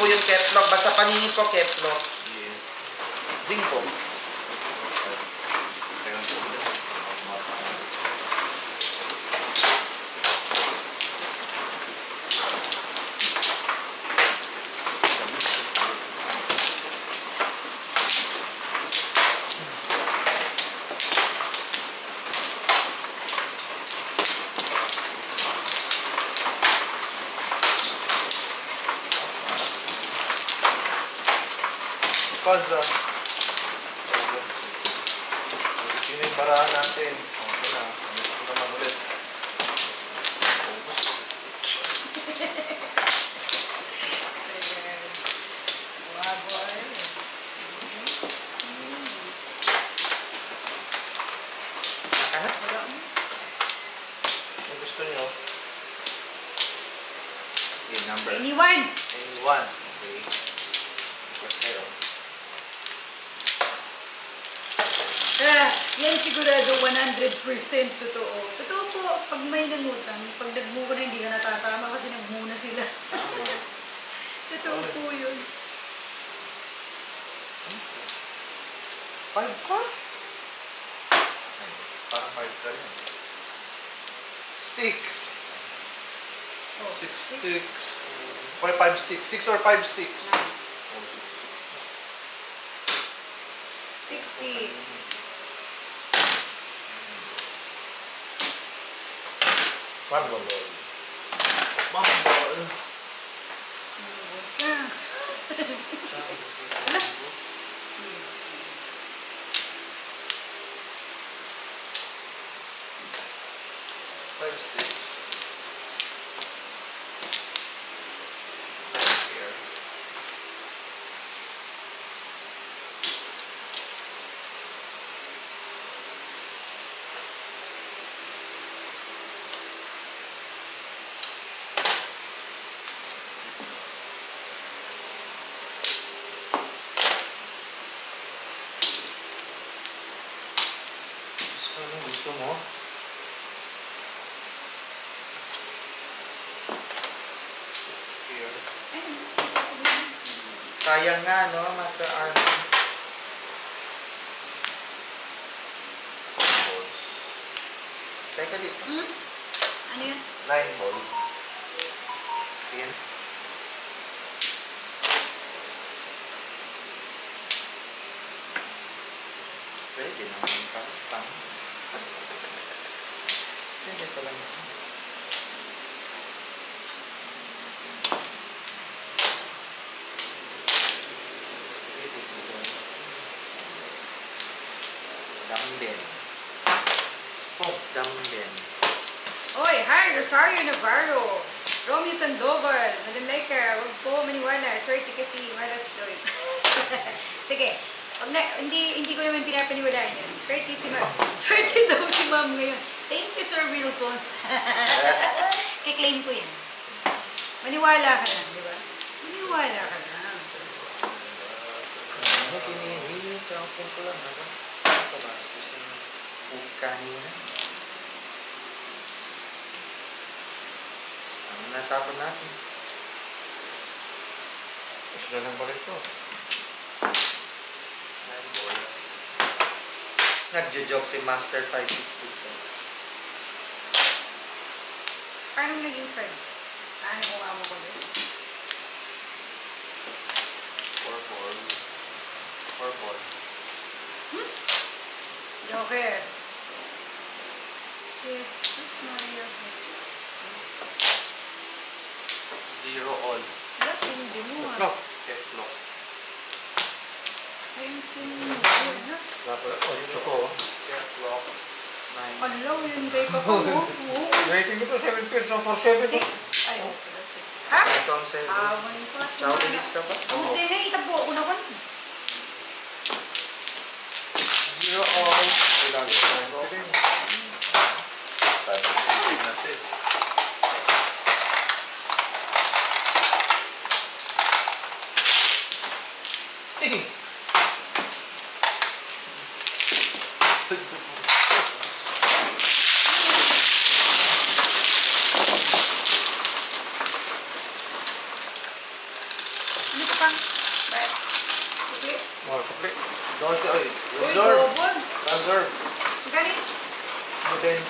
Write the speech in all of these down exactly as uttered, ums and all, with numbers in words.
po yung Keflock. Basta paningin po Keflock. Yes. Zing po. Pazza. Sino yung paraan natin? Okay na. Ano ko naman ulit? Focus. Kung gusto nyo. Okay, number. Anyone? Anyone. Okay. Request kayo. Ah, yan sigurado one hundred percent totoo. Totoo po, pag may nangutang, pag nagmuna hindi ka natatama kasi nagmuna sila. Totoo po yun. Five ka? Ay, parang five ka rin. Sticks. Oh, Six sticks. Or five sticks. Six or five sticks. Nine. Oh, six sticks. Sixties. One ball. One ball. Bus ka. Five sticks. Here. Ano gusto mo? Six here. Sayang nga, no, Master Armin. Balls. Teka dito. Hmm? Ano yun? Nine balls. Ten. Pwede naman yung pang. Pwede ko lang. Pwede siguro. Dumbbell. Oh, dumbbell. Oy, hi, Rosario Navarro. Romy Sandoval. Madam Laker, huwag po maniwala. Swerte kasi malas doy. Sige. Pag na, hindi, hindi ko naman pinapaniwalaan yun. Swerte si Ma'am. Swerte daw si Ma'am ngayon. Thank you, Sir Wilson. Kiklaim ko yan. Maniwala ka lang, di ba? Maniwala ka lang. Ano, kinihili. Tsaka kung ko lang. Ano? Ito ba? Gusto nyo food kanina. Ano natapon natin? Gusto na lang balik ko. Nine ball. Nagjo-joke si Master five sticks. Eh. Paano naging friend? Paano kung amo ko din? Four ball. Four ball. Hmm? Joker. Yes, just Mario. Zero all. Ba't hindi mo ah? Lock. Keflock. Ayun mo. Ayun na. Dapat, oh, yung choco. Keflock. Nine. Alaw, yun kay Papa mo. Oo. Rating ko to, seven pairs. No, for seven. Six? Ay, okay. That's it. Ha? Ito ang seven. Ah, one pa. Chow bilis ka ba? Ang sene, itabo ako na one. Zero all. Ilang ito. Sabi ko natin. Hey! Ano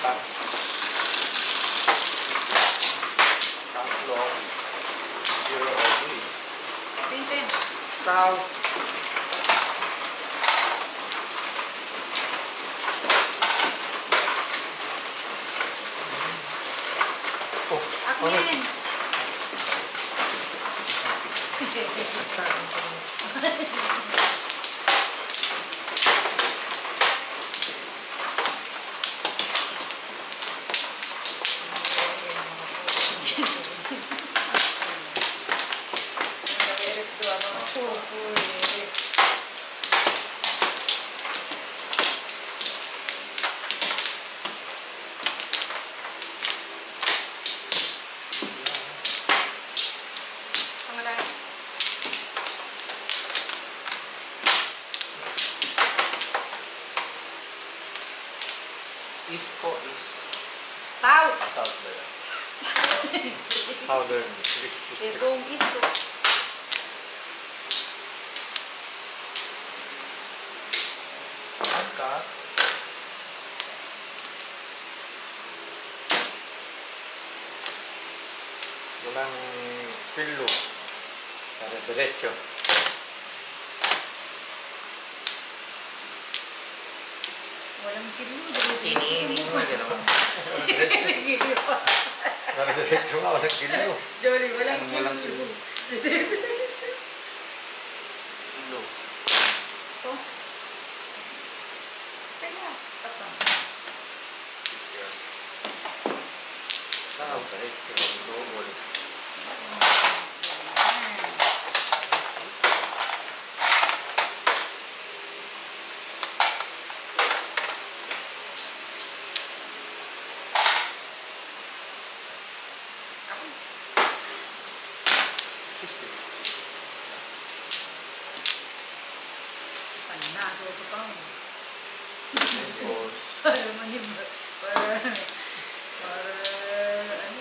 apat. Tatlo. Zero o three. Ten, ten. South. Oh, Ako ano? yan. Pangalan. East po is South. South ba yan? Southern. Itong iso. Angkat. Walang pilo. Para diretso. Walang kilo. iniining mo, gano'n. Para diretso nga, walang kilo. Jolly, walang Ang walang kilo. Ilo. Ito. Relax ka pa. South. Diretso, double. Panaso ito pa. Tapos, Para manim. Para... Para... Ano?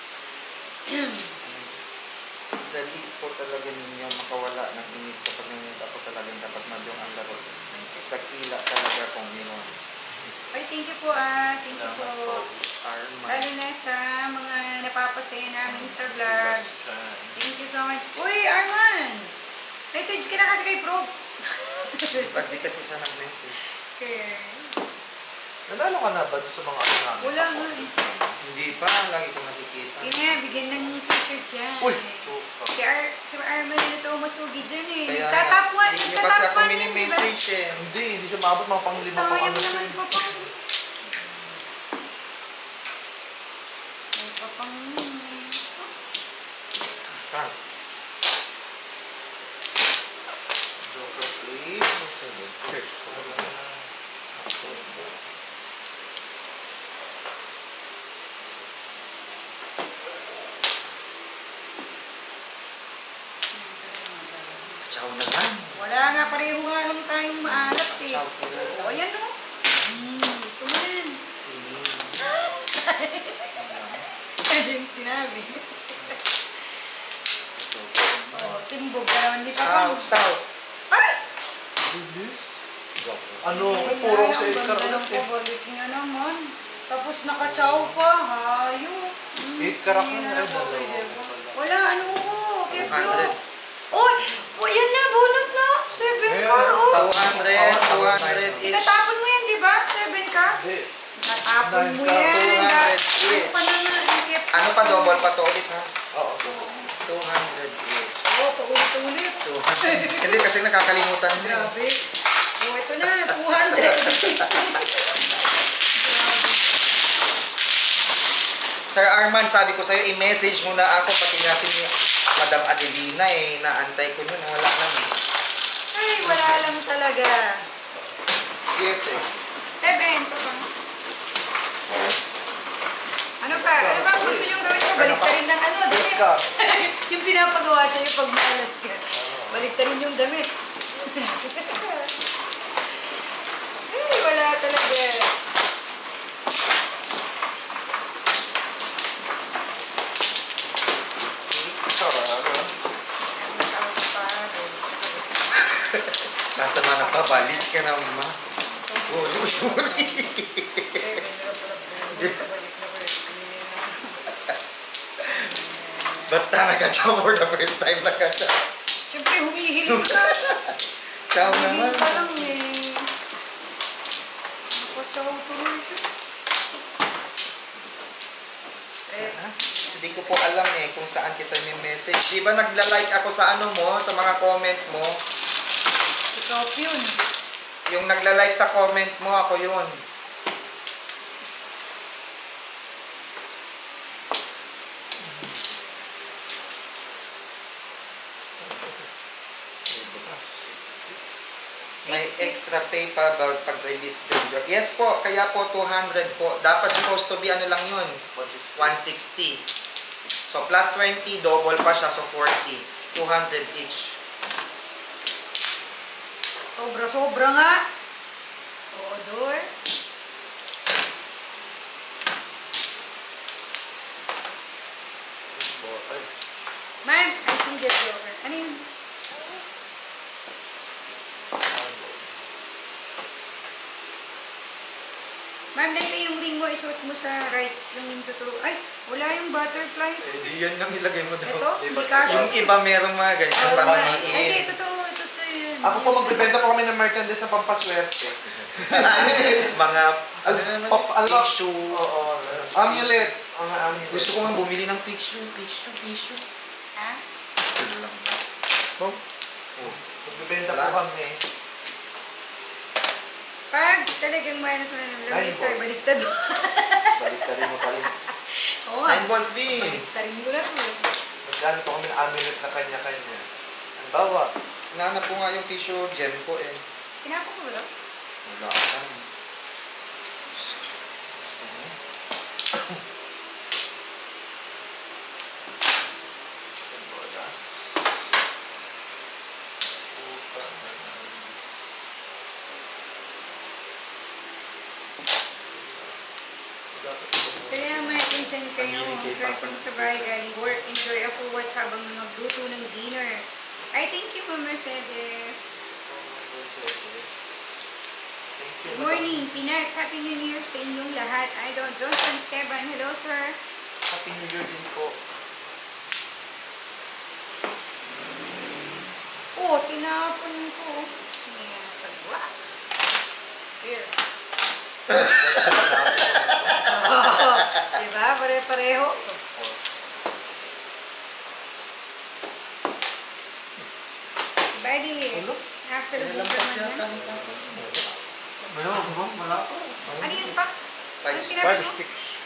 Dali po talaga ninyo makawala ng init kapag nangyayari ako talagang dapat madyong ang laro. Dakila talaga kung minun. Ay, thank you po ah. Thank you po. Arman. Lalo na sa mga napapasaya namin sa vlog. Thank you so much. Uy, Arman! Message ka na kasi kay Pro. Ba't di kasi siya nag-message? Okay. nanalo ka na ba doon sa mga ano namin? Wala nga eh. Hindi pa, lagi ko nakikita. Sige nga, bigyan ng t-shirt dyan. Uy! Si, Ar si Arman na ito masugi dyan eh. Kaya Tatapuan, hindi niyo kasi ako tatapuan yun, di ba? mini-message eh. Hindi, hindi siya maabot mga pang lima pang Sayang ano siya. naman eh. pa pang... May pa pang... Kan. Joker please. Ciao naman. Wala nga, pareho nga lang tayong maalat eh. Ciao po na O, ayan o. Hmm, gusto mo yan. Ano yung sinabi? O, timbog ka naman di pa South, south. Ay! Bilis. Ano, Ay, puro ay, sa ang ikar ganda ulit ng eh. kabalik niya naman. Tapos nakachaw pa, hayo. Hmm, Eight karak hindi na, ay, ako, dalawa diba? pa pala. Wala, ano ko. two Keplo. hundred. Uy! Uy, yan na, bunot na. Seven Eh, car, oh. two hundred, two hundred each. Itatapon mo yan, di ba? Seven ka? Hindi. Natapon mo Nine ka, yan. two hundred Ga- each. Ano pa naman, ang Keplo? Ano pa, double pa to ulit ha? Oo. two hundred each. Oo, paulit-ulit. two hundred. Hindi kasi nakakalimutan mo. eh. Grabe. Oh, ito na, two hundred. Grabe. Sir Arman, sabi ko sa'yo, i-message mo na ako, pati nga si Madam Adelina eh, naantay ko yun, wala lang eh. Ay, wala lang talaga. Siete. Seven. Ito pa. Ano pa? Ano pa ang gusto niyong gawin mo? Balik ka rin ng ano, Eight damit. ka. Yung pinapagawa sa'yo pag malas ka. Balik ka rin yung damit. Ay, wala talaga. Sarado. Nasa mana pa, balik ka na ma. Uri, uri. Pabalik na ba? Ba't na nagka-chow for the first time nagka-chow? Siyempre, humihiling ka. Chow naman. Humihiling ka lang eh. Nakachow tuloy siya. Tres. Hindi ko po alam eh kung saan kita may message. Di ba nagla-like ako sa ano mo, sa mga comment mo? Ikaw yun. Yung nagla-like sa comment mo, ako yun. May extra pay pa about pag-release din. Yes po, kaya po two hundred po. Dapat supposed to be ano lang yun, one sixty. So plus twenty, double pa siya, so forty. two hundred each. Sobra-sobra nga. Oo, door. Ma'am, I see that door. Ano yun? Ma'am, dahil yung ring mo, isuot mo sa right yung tuturo. Ay, wala yung butterfly. Eh, di yan lang ilagay mo daw. Ito, hindi kasha. Yung iba merong mga ganyan, Oo, pang nga. Ay, hindi, maliit. totoo, totoo yun. Ako po, magbibenta po kami ng merchandise na pampaswerte. Mga Al- pop- alak. tissue. Oo. Amulet. Ang amulet. Gusto ko nga bumili ng picture, picture, tissue. Ha? Ano lang. Oh. Magbibenta po Last. kami. Pag talagang minus na ng Nine lamesa, balls. baliktad mo. Balik ka rin mo pa rin. Oo nga. Nine balls, B. Baliktarin ko na to. Magkano po kami ng amulet na kanya-kanya. Ang bawa. Nanap ko nga yung tissue gem ko eh. Kinapa ko ba ito? Wala ka. Gusto mo? Bolas. Puta na. Salamat, pinsan kayo. Pamili kay Kahit Papa. kung sa bahay galing work, enjoy ako watch habang nagluto ng dinner. Ay, thank you, Ma'am Mercedes. Thank you. Good morning, Pinas. Happy New Year sa inyong lahat. Idol Johnson Esteban. Hello, sir. Happy New Year din po. Oh, tinapon ko. Ayan, sagwa. Here. Diba? Pare-pareho. Bali, nakasalubong ka naman yan. Mayroon ba? Wala pa. Ano yun pa? Five Ano stars. sinabi mo?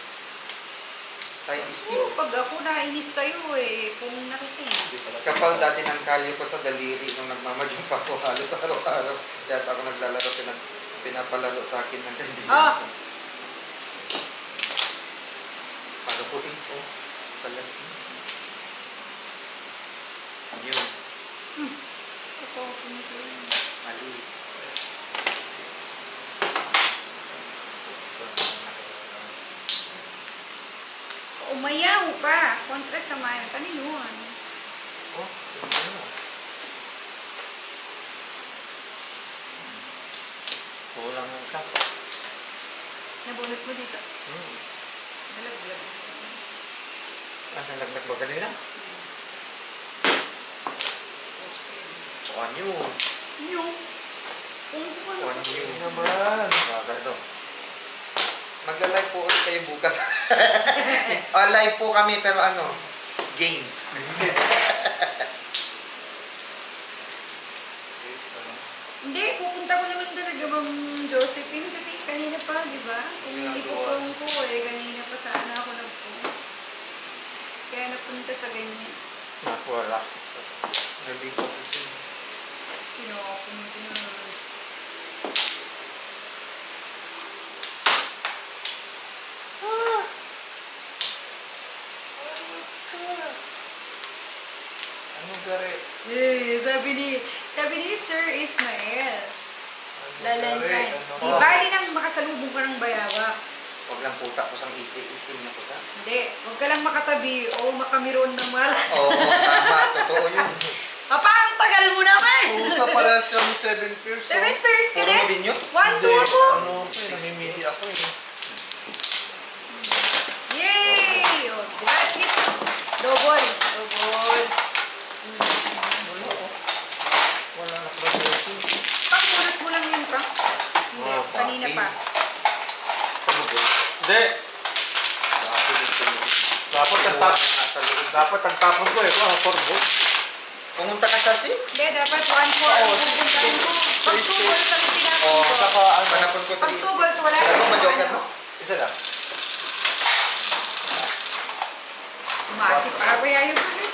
Five Oo, sticks. pag ako nainis sa'yo eh, kung nakikinig. Kapal dati ng kalyo ko sa daliri nung nagmamadyong pa ako halos araw-araw. Kaya ako naglalaro, pinag, pinapalaro sa akin ng kaibigan Ah! ko. Para po ito. Sa laki. Yun. Ito, pinito yun. Mali. Umayaw pa. Kontra sa Miles. Ano yun? Oh, ano? Kulang ng isa. Nabunot mo dito. Hmm. Nalaglag. Ah, nalaglag ba kanina? So, anyo. Yung? Kung ano One pa. year. Naman. Bakit ito? Magla-live po ulit kayo bukas. Ah, live po kami pero ano, games. Hindi, pupunta ko naman talaga Ma'am Josephine kasi kanina pa, di ba? Kung ipuprong ko eh, kanina pa sana ako nagpunta. Kaya napunta sa ganyan. Nakuwala. Nalito ko siya. Pinapunta na. Ano gari? Eh, sabi ni, sabi ni Sir Ismael, Ano lalantay. Ano Di bali nang makasalubong ka ng bayawa. Huwag lang puta ko sang isli, itim na ko sa. Hindi, huwag ka lang makatabi o makamiron ng malas. Oo, tama, totoo yun. Papa, ang tagal mo naman! Pusa pala siyang seven peers. oh. Seven pairs ka Puro mo din? din yun? One, two Hindi. ako. Ano pa eh, namimili ako eh. Hindi. Dapat ang tapos. Dapat ang tapos ko eh. Kung four ball. Pumunta ka sa six? Hindi, dapat one four ang Oo, pupuntahan ko. Pag two balls ang pinapin O, ko. Saka ano. manapon ko Pag three. two balls, wala Ano na. ba, joker mo? Isa lang. Umasip pa ba yayo ko rin?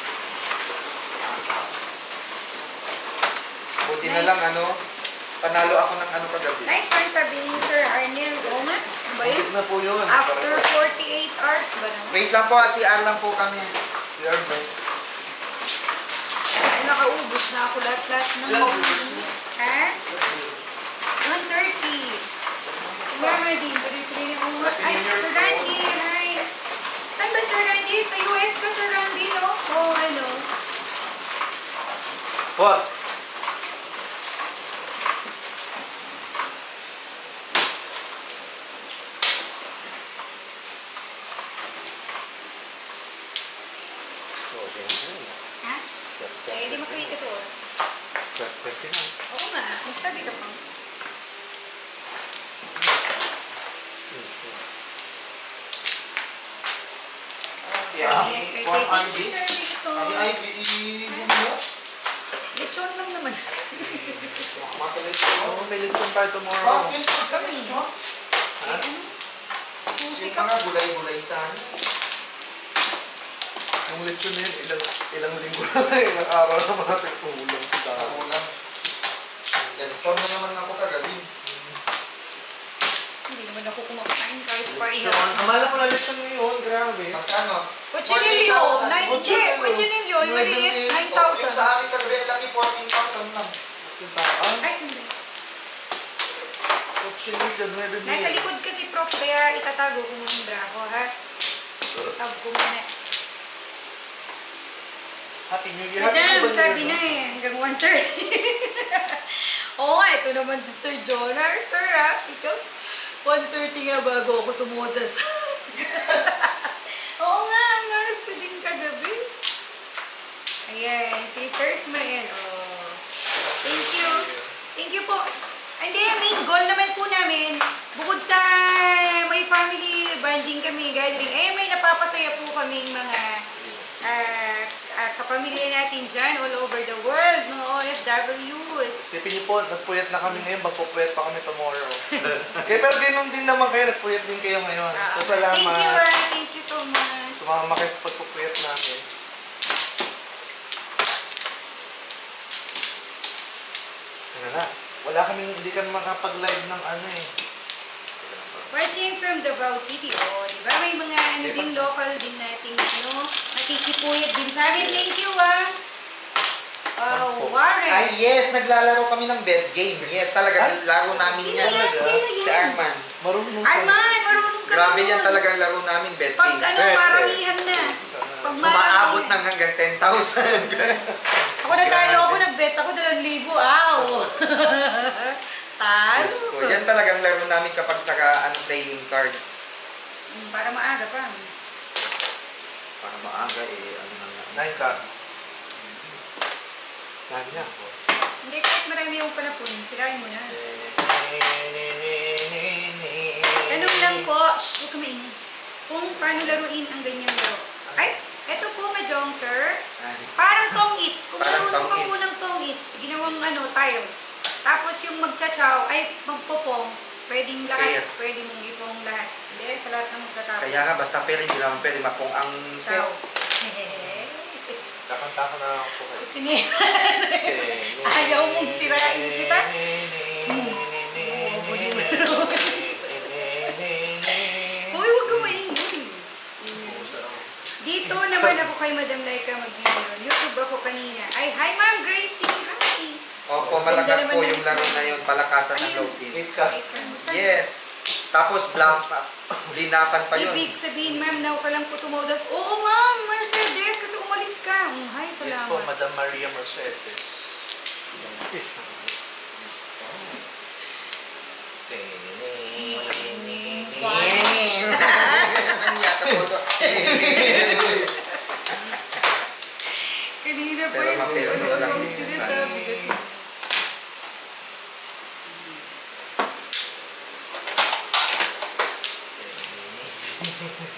Buti na lang, ano, panalo ako ng ano kagabi. Nice one, sabi ni Sir Arnel. Oo nga. Ano ba yun? Bigit na po yun. After forty-eight hours ba naman? Wait lang po, ah, C R lang po kami. Si Arnold. Ay, nakaubos na ako lahat-lahat ng... Ilang ubos mo? Ha? one thirty. Mama din, tuloy-tuloy na kung... Ay, Sir Randy, hi. Saan ba Sir Randy? Sa U S ka, Sir Randy, no? Oo, ano? What? Ha? Eh, di makikita to oras. Oo nga, magsabi ka pa. Oh, Yeah. sabi niya, Sir One Thank you, Andy. Sir. Thank you so Ano much. ay, i- mo? Lechon lang naman. Matuloy ko. Oo, may lechon tayo tomorrow. Bakit? Kami, no? Ha? Susi Yung ka. mga gulay-gulay sana. Yung lechon na yun, ilang, ilang linggo na, ilang araw naman natin kulang sa dami. Ako lang. Yan, chon na naman ako kagabi. Hindi naman ako kumakain kahit pa Lechon. iyak. Ang mahal po na lechon ngayon, grabe. Magkano? Cochinillo, nine K. Cochinillo. Cochinillo, yung maliit, nine Yung thousand. sa amin kagabi, ang laki fourteen thousand lang. Ah, Ay, hindi. cochinillo, nueve mil. Nasa likod kasi, Prof, kaya itatago ko muna yung bra ko, ha? Tag ko muna. Happy New Year. Happy New Madam, Year. sabi na eh, hanggang one thirty. Oo nga, ito naman si Sir Jonar. Sir, ha? Ikaw, one thirty nga bago ako tumutas. Oo nga, ang alas ko din kagabi. Ayan, si Sir Ismael. Oh. Thank you. Thank you po. Hindi, main goal naman po namin, bukod sa may family bonding kami, gathering, eh may napapasaya po kaming mga uh, uh, kapamilya natin dyan all over the world, mga O F Ws. Sipin niyo po, nagpuyat na kami ngayon, magpupuyat pa kami tomorrow. Kaya pero ganun din naman kayo, nagpuyat din kayo ngayon. Ah, So Thank you, salamat. ah. Thank you so much. Sumama kayo sa pagpupuyat namin. Ano na, wala kaming, hindi kami makapag-live ng ano eh. Watching from Davao City, oh, di ba? May mga ano din, local din natin, ano, nakikipuyat din sa amin. Thank you, ah. Uh, Warren. Ay, yes, naglalaro kami ng bed game. Yes, talaga, Ah? laro namin Sino yan. yan? Sino yan? Si Arman. Marunong ka. Arman, marunong ka Grabe naman. yan talaga ang laro namin, bed Pag game. ano, Pwede. maramihan na. Pag Umaabot maramihan. ng hanggang ten thousand. Ako natalo ako, nagbet ako, dalawang libo. Aw! Talo. So, yan talagang laro namin kapag sa ano, playing cards. Mm, para maaga pa. Para maaga eh, ano na lang. Nine ka. Sabi niya. Hindi, kahit marami yung panapon, sirain mo na. Tanong lang po, shh, huwag ka maingay. Kung paano laruin ang ganyang laro. Ay, eto po, Majong, sir. Ay, Parang tong its. Kung Parang marunong ka tong po its. ng tong its, ginawang ano, tiles. Tapos yung magchachaw, ay magpopong, pwedeng lahat. Pair. Pwede mong ipong lahat. Hindi, sa lahat ng magtatapos. Kaya nga, basta pero hindi naman pwede mapong ang set. Ciao. Hehehe. Kakanta ko na ako po kayo. Kini- Ayaw mong sirain kita? Hoy, huwag ka maingay. Dito naman ako kay Madam Laika mag-video. YouTube ako kanina. Ay, hi Ma'am Gracie. Hi. Opo, malakas po yung laro na yun, palakasan ng Ayun. low pin. Eight ka. Yes. Tapos blank pa. Linapan pa yun. Ibig sabihin, ma'am, now ka lang po tumawag. Oo, ma'am, Mercedes, kasi umalis ka. Mm, hi, Yes salamat. po, Madam Maria Mercedes. Yes. Ang yata po ito. Kanina pa Pero yun. mapero ano, na lang yung yun. sinasabi kasi.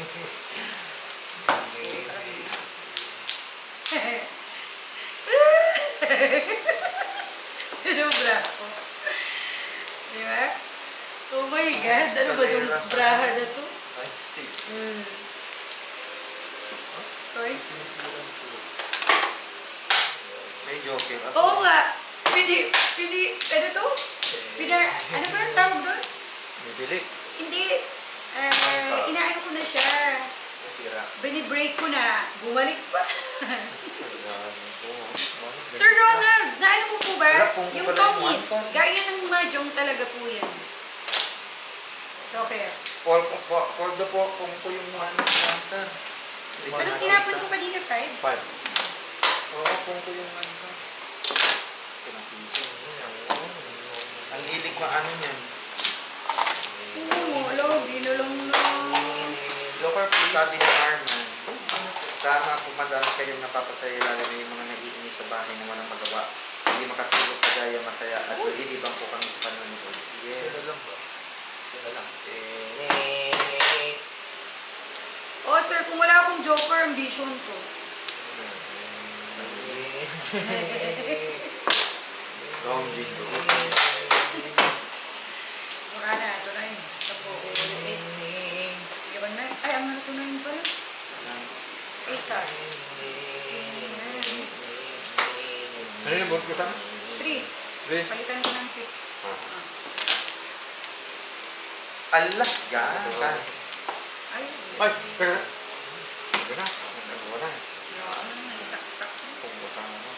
Yung bra ko. Di ba? Oh my God, ano ba itong braha na to? Nine sticks. Hmm. Toy? May joker. Oo nga. Pili, pili, ano to? Pina, ano ba ang tawag doon? Bibili. Hindi. Uh, inaano ko na siya. Nasira. Binibreak ko na. Bumalik pa. Ayan, ito. Sir Ronald, naano mo po ba? Wala, kung Yung ko pala yung tongits. one-ton. Gaya ng mahjong talaga po yan. Okay. Paul, Paul, Paul, do po, kung po yung mga ano, manta. Anong tinapon ko kanina, five? Five. Oo, kung po yung manta. Ang hilig ko ano niyan. Oo, alam, binulong lang. Lower please. Sabi ni Arman, tama po madami kayong napapasaya lalo na yung mga nag-iinip sa bahay na walang magawa. Hindi makatulog kagaya masaya at nalilibang po kami sa panunod. Yes. Sino lang ba? Sino lang? Oh, sir, kung wala akong joker, ambition ko. Wrong dito. Mura na, ito na yun. Ito po, eight. Yaman na. Ay, ang ano ito na yun pala? Eight card. Ano yung board ko sana? Three. Three. Palitan ko ng six. Ah. Allah, gaga. Ay, Ay, pero... Hindi na. Nagawa na. ano na, isak-isak. Kung baka ano.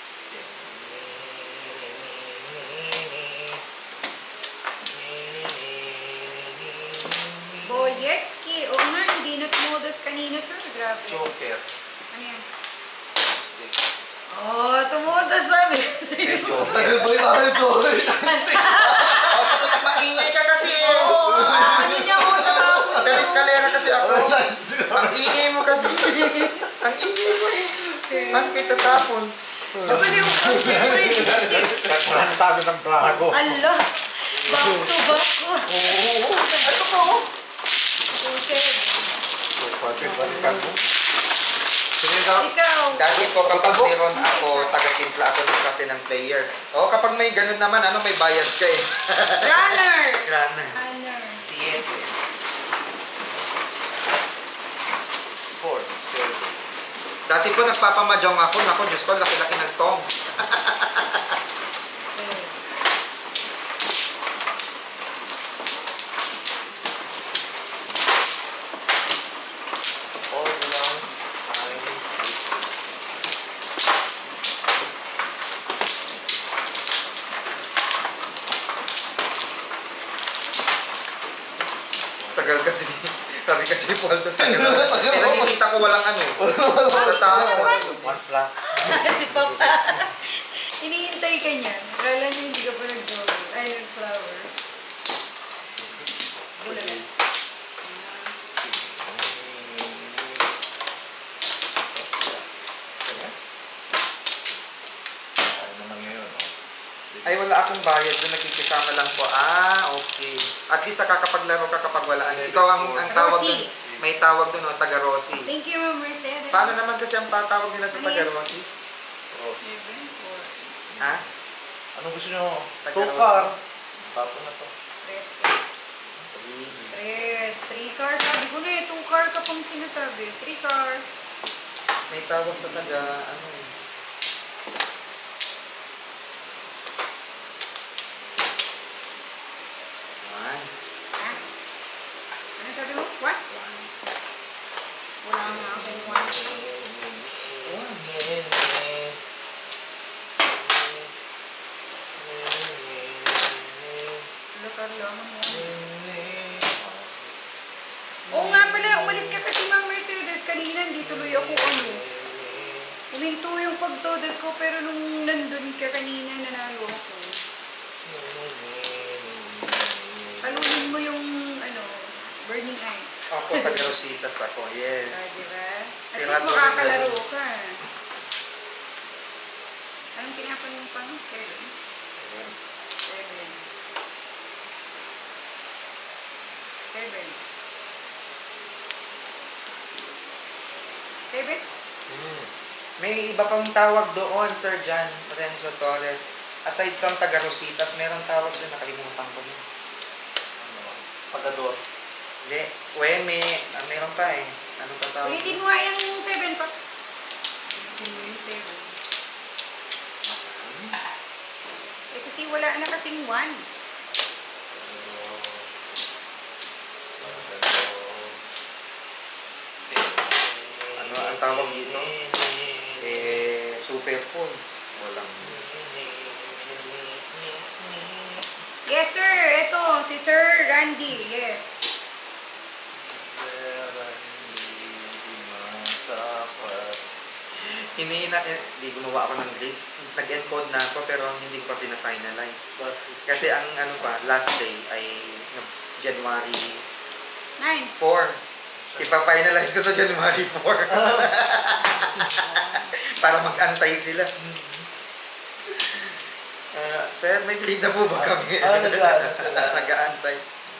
Boyetski. Oo nga, hindi na tumudos kanina, sir. Grabe. Joker. Ano yan? Sticks. Oh, tumudos sabi. Medyo. Tagal ba yung tayo, Joker? Oh, sabi ko, maingay ka kasi. Oo, ano niya ako natakot. Pero eskalera kasi ako. Nice. Ang ingay mo kasi. Ang ingay mo eh. Ang kita tapon. Kapag yung ang siyempre, six. Ang tabi ng braha ko. Allah, back to back ko. Oo. Ano po? Two, seven. So, pwede balikan mo. Sige daw. Ikaw. Dati po kapag meron ako, taga-timpla ako ng kape ng player. O kapag may ganun naman, ano, may bayad ka eh. Runner. Runner. Runner. Siete. Four. Seven. Dati po nagpapamajong ako. Naku, Diyos ko, laki-laki ng tong. Okay. All belongs sign eighties. Tagal kasi. Sabi kasi ni Paul, tagal. Eh, nakikita ko walang ano. Tatapon. One flat. Si Papa. Hinihintay ka niya. Akala niya hindi ka pa nag-joke. Ay, nag-flower. Bulaga. Ano naman ngayon, oh. Ay, wala akong bayad doon. Nakikisama lang po. Ah, okay. At least nakakapaglaro ka kapag wala. Ikaw ang, ang tawag Rossi. doon. May tawag doon, oh, taga-Rossi. Thank you, Ma'am Mercedes. Paano naman kasi ang patawag nila sa Ano yan? taga-Rossi? Oh. Seven, four. Ha? Ano gusto nyo? Taga Two Rosa. car. Tapos na to. Tres. Tres. Three car. Sabi ko na eh. Two car ka pang sinasabi. Three car. May tawag sa taga, ano eh. One. Ha? Ano sabi mo? What? Wala nga akong one. Lakar lang mo. Oo nga pala, umalis ka kasi Ma'am Mercedes. Kanina hindi tuloy ako ano. Huminto yung pagtodas ko pero nung nandun ka kanina nanalo ako. Talunin mo yung ano, burning eyes. Ako, taga-Rositas ako. Ah, Yes. diba? At Kaya least natin makakalaro ganun. ka. Anong tinapon mo pa? Seven. Seven. Seven. seven? Hmm. May iba pang tawag doon, Sir John Renzo Torres. Aside from taga Rositas, meron tawag doon, nakalimutan ko yun. Ano? Pagador. Hindi, Weme, ah, meron pa eh. Ano pa tawag? Ulitin mo nga yung seven pa. Ulitin mo yung seven. Eh kasi wala na kasing one. Ano ang tawag dito? Eh, super phone. Walang. Yes sir, ito si Sir Randy. Yes. Iniina, eh, di gumawa ako ng grades. Nag-encode na ako pero hindi ko pa pina-finalize. Kasi ang ano pa, last day ay no, January Nine. four. Ipa-finalize ko sa January four. Para mag-antay sila. Uh, sir, may grade na po ba kami? Ah, nag-aantay sila. Nag-aantay.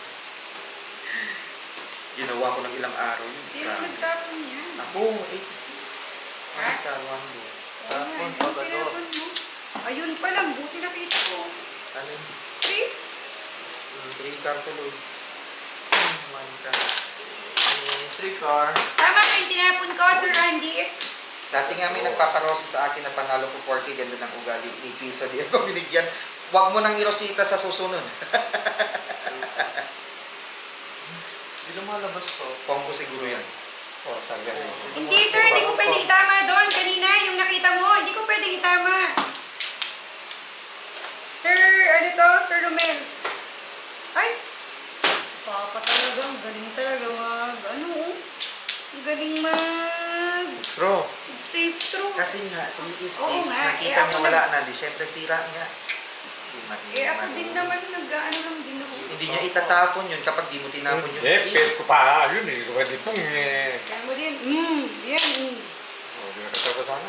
Ginawa ko ng ilang araw yun. Sino Grabe. nagtapon yan? Ako, eighty-six. Ha? Nagtawang mo. Oo nga, Tapon, yung pagador. tinapon mo. Ayun pa lang, buti nakita ko. Ano yun? Three? Hmm, three car tuloy. Hmm, one car. Three car. Tama ba yung tinapon ko, Sir Randy? Dati nga may nagpaparosi sa akin na panalo ko four K, ganda ng ugali, may piso di ako binigyan. Huwag mo nang irosita sa susunod. Hindi lumalabas to. Pongko siguro yan. Oh, sabi ko. Hindi sir, hindi ko pwedeng itama doon. Kanina, yung nakita mo, hindi ko pwedeng itama. Sir, ano to? Sir Romel. Ay! Papa talaga, ang galing talaga mag, ano oh. Ang galing mag... Bro. Safe through. Kasi nga, three is Oo six, nga, nakita eh, niya ako wala nag- na, di syempre sira niya. Di ma- di Eh ako ma- din naman, nag-ano lang din ako. Hindi niya itatapon yun kapag di mo tinapon yung Eh, three. pero ko pa, yun eh. Pwede pong eh. Kaya mo din, mm, yan, mm. O, di na katapos sana.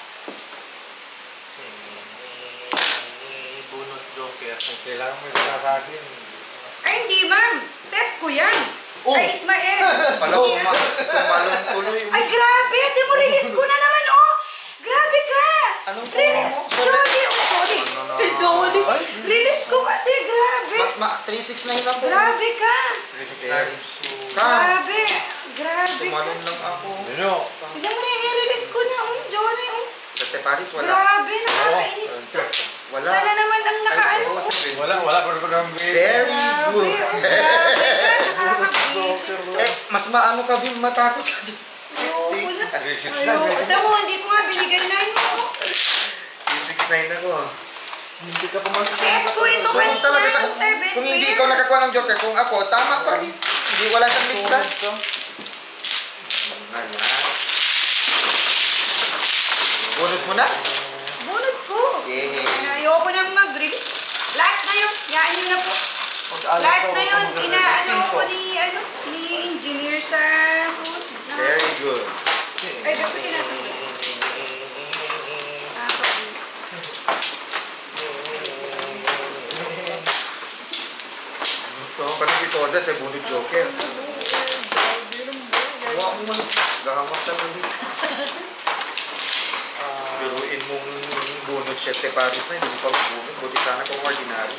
Bunot joker. Kung kailangan mo yung sa akin. Ay, hindi ma'am. Set ko yan. Oh! Ay, Ismael. Pala, tuma- tumalon tuloy. Ay, grabe! Di mo release ko na naman, oh! Grabe ka! Anong Release! mo? Jolly! Oh, sorry. Ano na? Ay, Jolly! Ay. Release ko kasi, grabe! Ma, ma, three six nine ako. Grabe ka! Very Ka! Grabe! Grabe ka! Tumalon lang ako. Ano? Hindi mo rin i-release ko na, oh, Jolly, oh. Dati Paris, wala. Grabe, nakakainis to. Wala. Sana naman ang nakaano. Ay, oo, sabi. Wala, wala pa naman ang Very Grabe, good. oh, grabe ka! Nakakainis. Eh, mas maano ka din matakot ka din. Ayoko na. three six na. Ayoko. Ito mo, hindi ko nga binigay na yun, oh. three six nine ako. Hindi ka pumasok. Set ko ito Susunod kanina, talaga siya. yung seven Kung hindi pairs. ikaw nakakuha ng joker, kung ako, tama pa rin. Hindi wala siyang ligtas. Wala. Bunot mo na? Bunot ko. Yeah. Ayoko nang mag-release. Last na yun. Yaan nyo na po. Last na yun. Inaano ko ni, ano, ni engineer sa suit. Na, Very good. ay, dapat natin. Ah, sorry. Ito, kasi ito, das, eh, bunot joker. Huwag mo man. Gahamak sa ulit. Biruin mong bunot siyete Paris na, hindi mo pa bunot. Buti sana kung ordinary.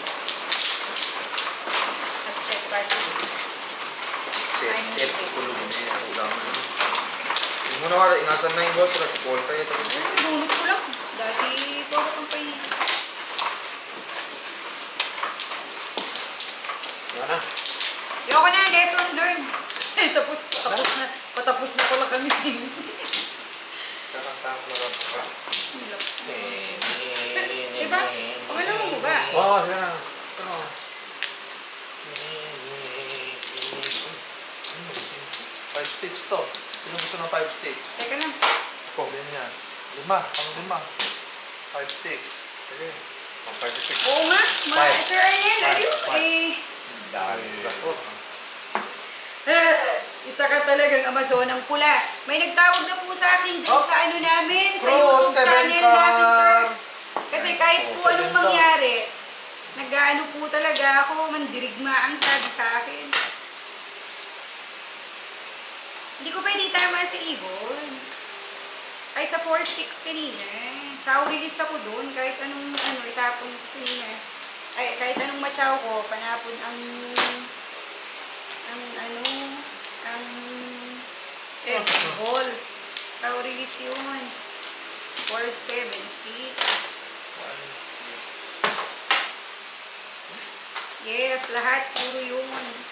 Check party. Set, set, kulog na yan. Ulaman. Hindi mo na wala, inasan na yung boss, nag-call kayo. Bunot ko lang. Dati ko ako kang pahinga. Yan na. Ayoko na, lesson learned. Eh, tapos, tapos na. Patapos na pala kami. Kakantang na lang pa. Diba? Pangalawa mo ba? Oo, sige na. Ito. Five sticks to. Sino gusto ng five sticks? Teka lang. Ko. Ganyan. Lima. Pang lima. Five sticks. Sige. Pang five six. Oo nga. Mga Five. Sir Ariel, Five. ayun. Five. Eh, Dahil. ah, isa ka talagang Amazonang pula. May nagtawag na po sa akin dyan Oh. sa ano namin, sa Bro, YouTube seven channel namin, sir. car. Kasi kahit Oh, po seven anong car. mangyari, nag-ano po talaga ako, mandirigma ang sabi sa akin. Hindi ko pwede tama sa ibon. Ay, sa four six kanina. Eh. Chow release ako doon. Kahit anong ano, itapon ko kanina. Ay, kahit anong machow ko, panapon ang ang ano, ang seven balls. Chow release yun. four seven stick. Yes, lahat. Puro yun.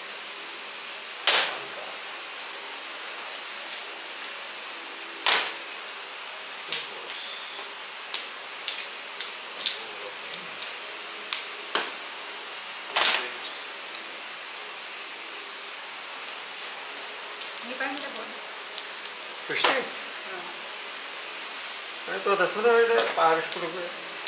Hindi pa nila po. First time. Ano ito? Tas mo na ito. Paris ko na.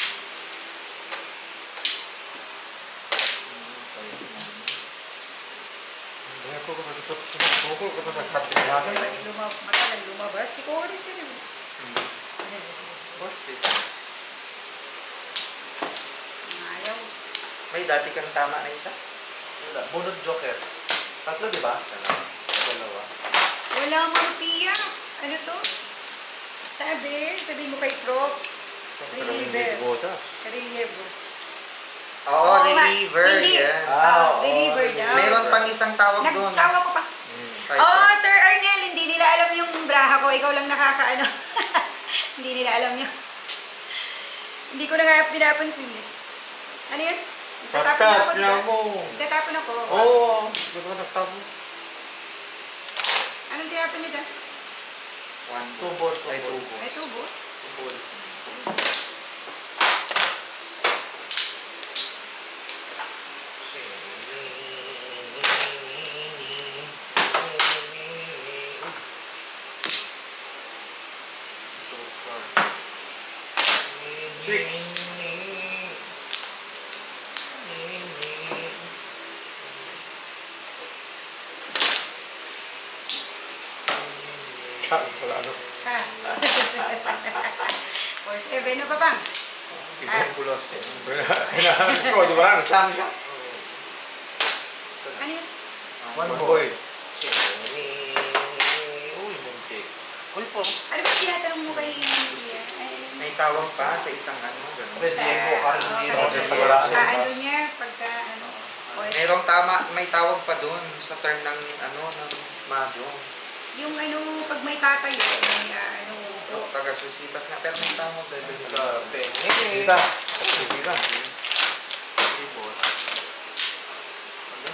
Hindi ako kung ano ito. Ako kung ano nagkatilagan. Mas lumabas, matagal lumabas. Ikaw ulit ka rin. Ayaw. May dati kang tama na isa? Wala. Bunot joker. Tatlo, di ba? Dalawa. Wala mang tiya. Ano to? Sabi, sabi mo kay Prof. Reliever. Botas. Reliever. Oo, Oo nga. reliever. Hindi. Yan. Ah, Ah, oo, reliever daw. reliever. Meron pang isang tawag doon. Nagtsawa ko pa. Five Oo, points. Sir Arnel, hindi nila alam yung braha ko. Ikaw lang nakakaano. Hindi nila alam yun. Hindi ko na nga pinapansin eh. Ano yun? Tatapon ako, Pagkat di niya ba? mo. Tatapon ako. Oo. Hindi ko nagtabo. Anong tinapon niyo dyan? One Two ball, two Ay, two ball. balls. Ay, tubo. Two ball. Six. Siya, wala ano. Ha? Four seven na pa bang? Ibang pulos. Hinahanap ko, di ba? Nasaan siya? Ano yun? One One ball. boy. Uy, muntik. Uy po. Ano ba tinatanong mo kay Kuya? Ay, May tawag pa sa isang ano. Ganun. Reliebo, Carl oh, Reliebo. kaya- Sa wala. sa ano niya, pagka ano. o, Merong tama, may tawag pa doon sa term ng ano, ng mahjong. Yung ano, pag may tatayo, may ah, ano, O, taga-susitas nga, pero may tawag. Seven ka, ten. Sita. Sita. Three ball. Ano?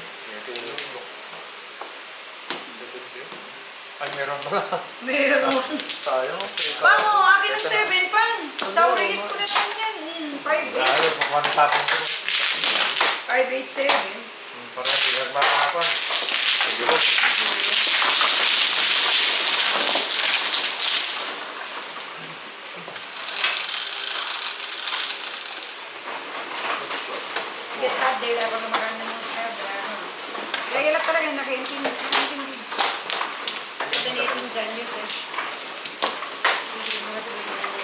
Ay, meron pala. meron. Tayo. Pang, oh, akin ang seven, pang. Chow release ko na lang yan. Hmm, five, eight. Lalo, pag tapon ko. five, eight, seven. Hmm, parang hindi nagmakapan. Siguro. Get that day, dapat na marami ng sabra. Kaya lang talaga nakaintindi. Nakaintindi. Ganda natin dyan yun, sir. Hindi mo kasi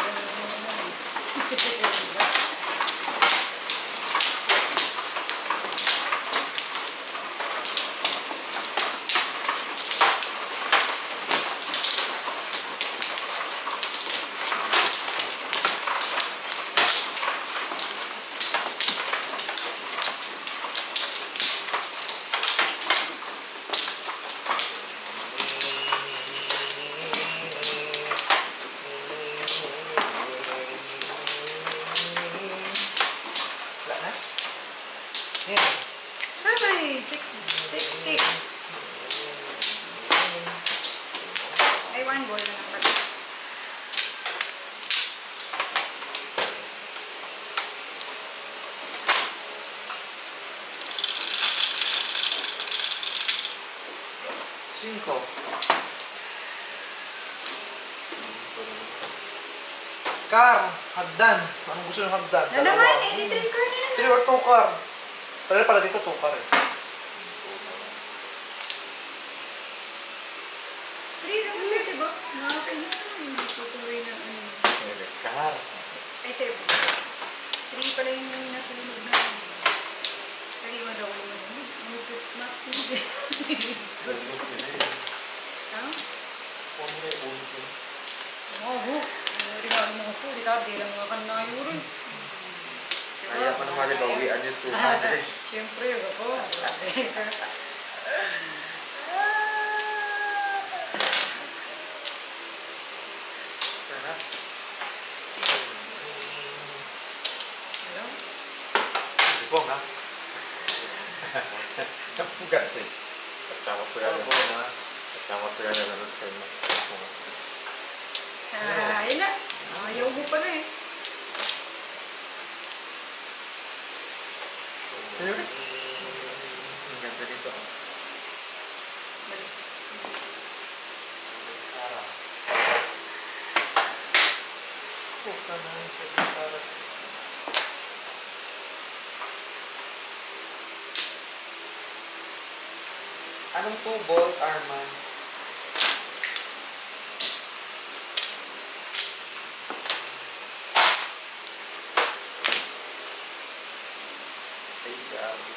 Wala na? Yan. Ay, six, six sticks. Ay, one ball na lang pala. Cinco. Car. Hagdan. Anong gusto ng hagdan? Na naman, eh, di three card na naman. Three or two car. Pero pala dito two car eh. Three lang sir, diba? Nakakainis naman yung tutuloy na ano. Kahar. Ay, seven. Three pala yung nasunod na. Kaliwa daw ko naman. Nupit na. Ha? Huwag mo na yung ulit yun. Oh, Fu, di ka, di lang mga kan na yun rin. Kaya pa naman bawian yung two hundred. Siyempre, ako. Grabe ka. Sarap. Hello? Sipong ha? Napugat eh. Pertama ko yan. Pertama ko yan na nanood kayo. Ah, ayun na. Ayaw mo pa na eh. Ang ganda dito. Balik. Puta na yun sa gitara. Anong two balls, Arman? Ay, grabe.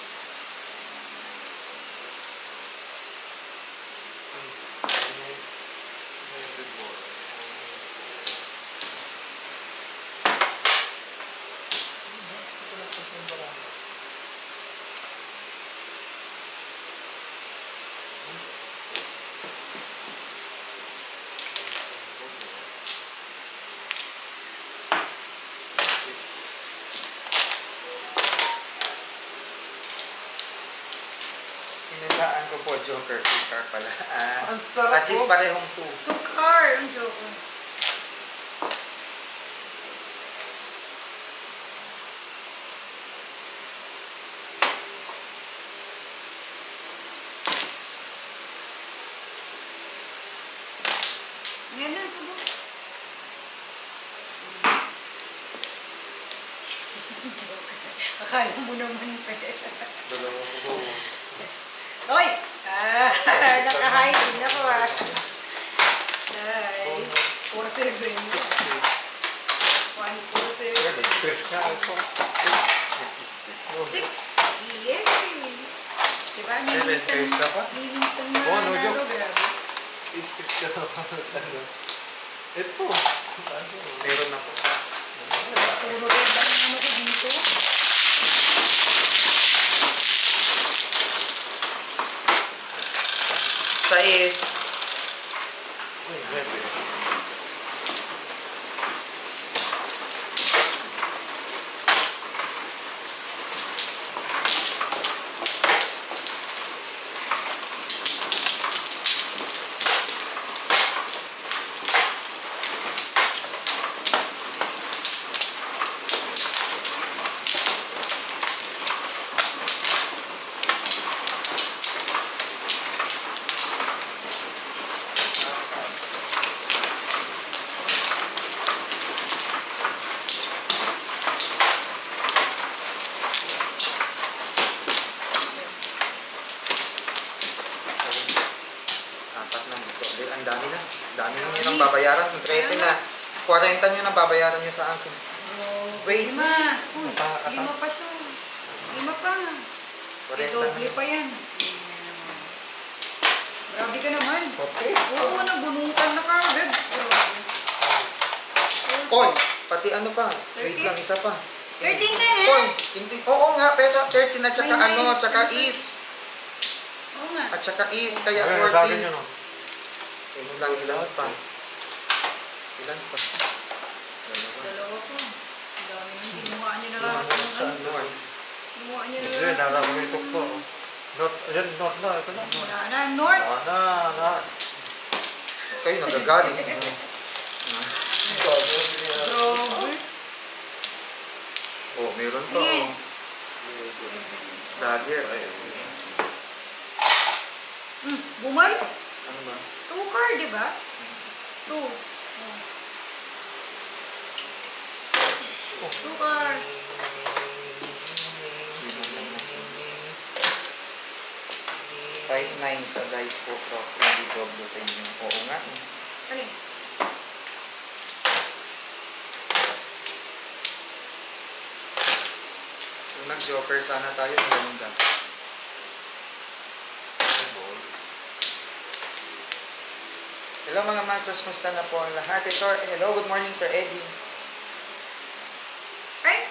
Pinalaan ko po, Joker. Joker pala. Ah, Ang sarap at least po. parehong two. Two car, ang joke ko. Yan na, ito ba? Joke. Akala mo naman pa. Dalawa ko po. Hoy! Ah, naka-high din ako ah. Ay, four seven. one four seven. Nag-stress ka ako. six. Yay! Diba? May Seven minsan, pairs na pa? may minsan na Oh, no nalo, joke. grabe. eight six ka naman. Ano? Ito. Ano? Meron na po. Puro red lang ang ano ko dito. Sais. Uy, grabe. Apat na dito. Ang dami na. Ang dami nyo nang babayaran. Kung trese na. forty nyo nang babayaran nyo sa akin. Wait. Lima. Uy, Napa- lima pa siya. Lima pa. May forty doble pa yan. Grabe ka naman. Okay. Oo, nabunutan na ka agad. Grabe. Oy, pati ano pa. Wait thirty? lang, isa pa. thirteen na eh. Oy, hindi. Oo nga, pero thirteen at saka May nine. ano, tsaka is. Oo nga. At saka is, kaya Ayun, sa akin fourteen. yun oh. Ilan lang, ilan pa. Ilan pa. Dalawa. Dalawa pa. Ang dami nang kinuha niya na lahat ng ano. More. Kinuha niya na Hindi, lahat. nararamit ko. Not, ayan, not na. Ito na. Wala na. North. Ah, na, na. Kayo nagagaling. Grabe. Oh, meron pa. Ayan. Oh. Dagger. Ay, Hmm, bumal. ano ba? Two car, di ba? Two. Oh. Two car. five nine sa dice po, prof. Hindi doble sa inyo. Oo nga. eh. Alin? Kung nag-joker sana tayo, ang ganda. Hello mga masters, musta na po ang lahat? Ito, hello, good morning Sir Eddie.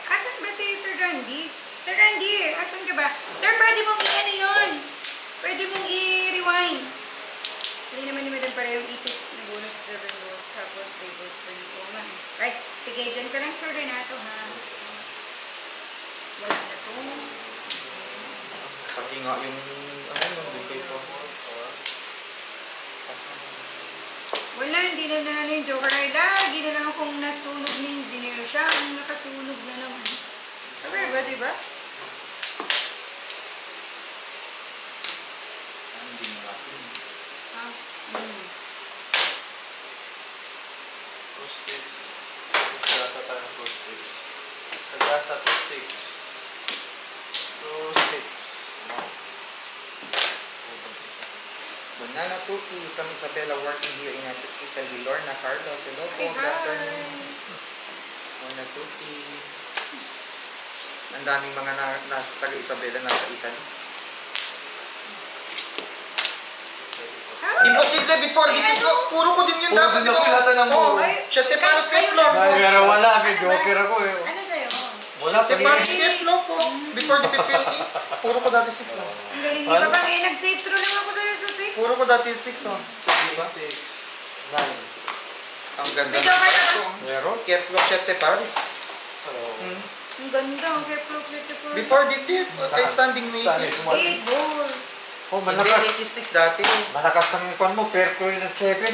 Asan ba si Sir Randy? Sir Randy, asan ka ba? Sir, pwede mong i-ano yun? Pwede mong i-rewind. Hindi naman ni Madam parehong ipit na bonus seven balls tapos three balls per yung nga. Right, sige, dyan ka lang Sir Renato ha. Wala na to. Pati nga yung, ano yung bigay ko. Wala, hindi na na yung Joker ay lagi na lang akong nasunog ni engineer siya. Ang nakasunog na naman. Sabi ba, diba? Standing natin. Ha? Hmm. Two sticks. Sagasa tayo ng two sticks. Sagasa, two sticks. Two sticks. Banana Tuki from Isabela working here in Italy. Lorna Carlos. Hello po. Hi, Good afternoon. Banana Tuki. Ang daming mga na, nasa taga Isabela nasa Italy. Ah, Imposible before Ay, dito ano? ko. Puro ko din yun Puro dapat. din ako yata ng Oo. puro. Ay, Siya te kayo- panos kay kayo Flo. lang. Pero wala, may Ano ba? joker ako eh. Ano sa'yo? Wala Te pa panos rin. kay Flo ko. Before the fifty. Puro ko dati six oh. Ang galing ni Papa. Eh, nag-save through lang ako sa'yo sa safe. Puro ko dati six oh. Diba? Six. Nine. Ang ganda. May joker ka ba? Meron? Keflo siya te paris. Oo. Hmm. Ang ganda. Ang kay-plug siya ito po. Before the fifth, kay standing Standing. waiting. Eight ball. Oh, Hindi, malakas. eighty-six dati. Malakas ang kwan mo, pero ko yun at seven.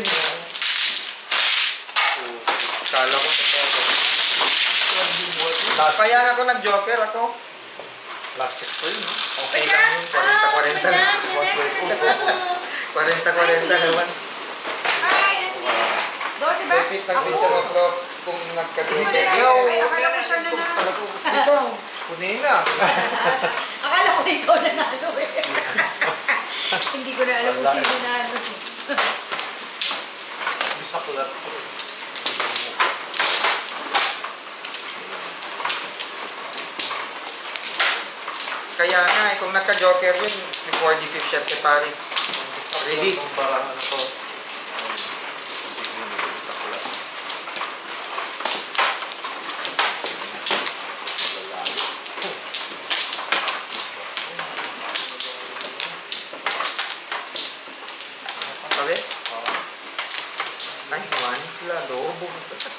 Kala ko totoo. Last, Kaya nga ako nag-joker ako. last six ko yun. no? Okay lang yun, forty forty na. forty forty naman. Ay, ano? Dose ba? Repeat ng pizza mo, Flo, kung nagka-joker. Ay, Yo! akala ko siya nanalo. Ikaw! Kunin na. Akala ko ikaw nanalo eh. Hindi ko na alam kung sino nanalo. Bisa ko lang. Kaya nga, eh, kung nagka-joker yun, before the fifth shot kay Paris. Release. Parang ano to. Sige, bisa ko lang. Sabi? Ay, manipula, lobo.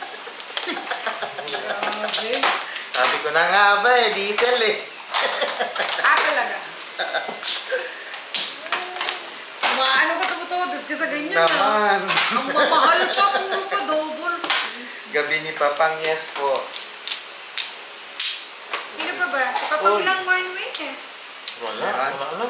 Grabe. Sabi ko na nga ba eh, diesel eh. Ah, talaga. Maano ka tumutodas ka sa ganyan ah. Naman. Ang mamahal pa, puro pa double. Gabi ni Papang, yes po. Sino pa ba? Si Papang Oy. lang one way eh. Wala, wala na.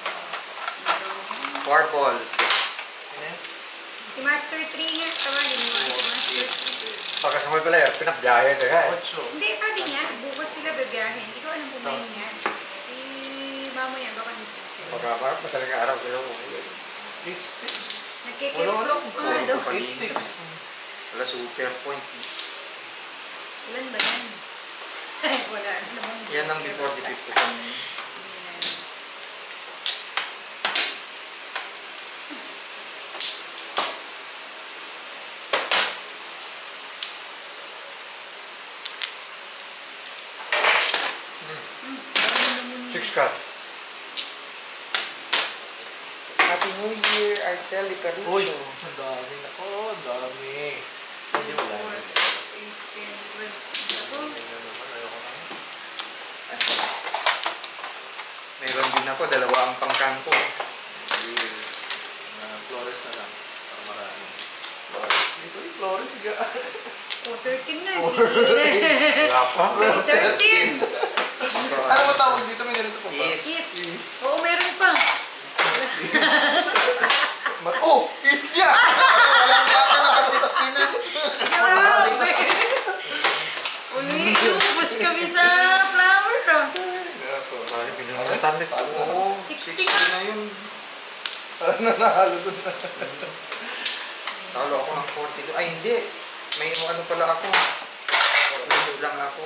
Four balls. Si Master three nga, tawagin mo. Si Master three. Pagkasamay pala yun, pinapbiyahe ito ka eh. Ocho. Hindi, sabi niya, bukas sila bebiyahin. Hindi ko alam kung ngayon niya. Eh, mamaya, baka nagsin sila. Pagkamarap, madaling araw sila mo. Eight sticks. Nagkikiplok pa nga daw. Eight sticks. Wala super point. Ilan ba yan? Wala naman. Yan ang before the fifth ko kanina. Yan. Six cut. Happy New Year, Arceli Uy, Perucho. ang dami na. Oh, ang dami. Hindi wala. four, six, eight, ten, twelve. Ako, Tingnan naman, ayoko na. Meron din ako, dalawa ang pangkang ko. Hindi. Na Flores na lang. Para marami. Flores. Sorry, Flores. Sige. oh, thirteen na. Wala pa. thirteen! Ano ba tawag dito? May ganito pa ba? Yes. Is. Oo, meron pa. Ma- oh! Is niya! Walang baka naka-sixty na. Grabe! Uli, lubos kami sa flower ah. Mali, pinunungutan din. Oo, sixty sixty na. na yun. Parang nanahalo dun. Talo ako ng forty-two. Ay, hindi. May ano pala ako. Miss lang ako.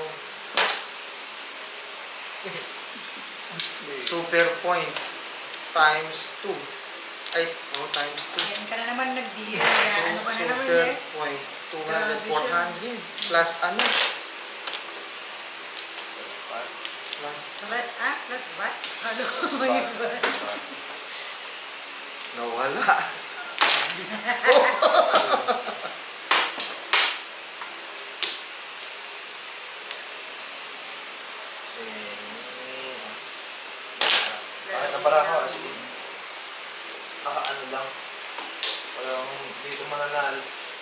Super point times two. Ay, oh, times two. Yan ka na naman nag-deal. Ano ka na naman Super eh. point two hundred, Grabe four siya. hundred. Plus ano? Plus, What? Ah, plus what? Ano ko ba yun? nawala. Bakit nabara ako? As in, naka-ano lang. Walang dito mananal.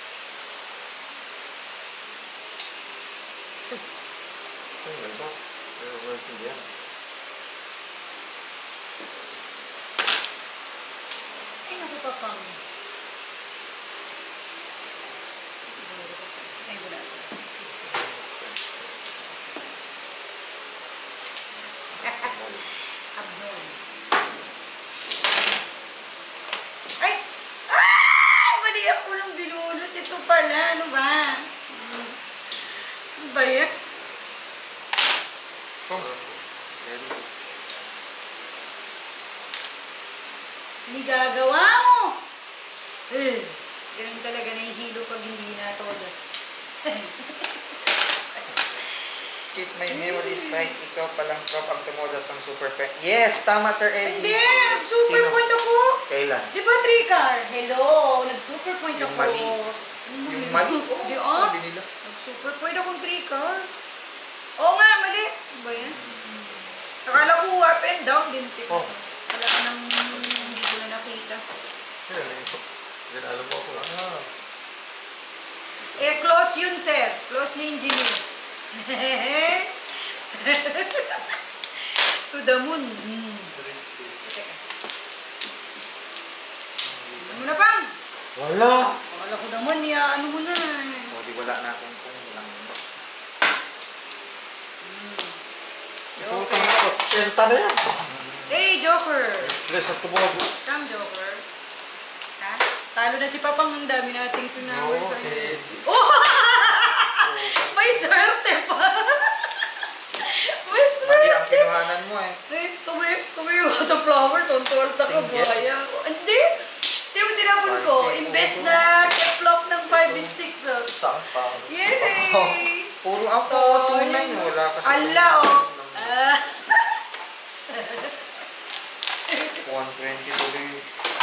Ano ba ito? Pero working yan. Ay, naku pa pang. Ay, wala. Abnormal. Ay! Ah! Mali ako lang binulot. Ito pala. Ano ba? Ano ba yan? Nigagawa mo! Eh, ganun talaga nahihilo pag hindi na todas. Keep my memories right. Ikaw palang prop ang tumodas ng super pen. Yes, tama Sir Eddie. Hindi! Nag-super Sino? point ako! Kailan? Di ba, Tricar? Hello! Nag-super point Yung ako. mali. Ano Yung yun? mali. Di ah? Sabi nila. Nag-super point akong Tricar. Oo nga, mali. Ano ba yan? Akala ko up and down din. Oh. Wala ka nang hindi ko na nakita. Yan, yan, alam mo ako. Ah. Eh, close yun, sir. Close ni engineer. To the moon. Mm. Risky. Teka. Ano mo na, Pang? Wala! Akala ko naman, ya, ano mo na. O, di wala na akong kung lang. Mm. Putang ako. Tenta na yan. Hey, Joker! Less at tumawag. Come, Joker. Ha? Talo na si Papang, ang dami nating tunawin No, sa okay. Oh! May swerte pa! May Mali ang swerte! kinuhanan mo eh. Eh, tuwi, tuwi yung water flower, tontuwal ta ka, Single. buhaya. Hindi! Hindi mo tinapon ko. Imbes na keplop ng five sticks, oh. Saan pa? Yay! Puro ako, So, tunay. yun. Wala kasi. Ala, oh. Ah. one twenty tuloy.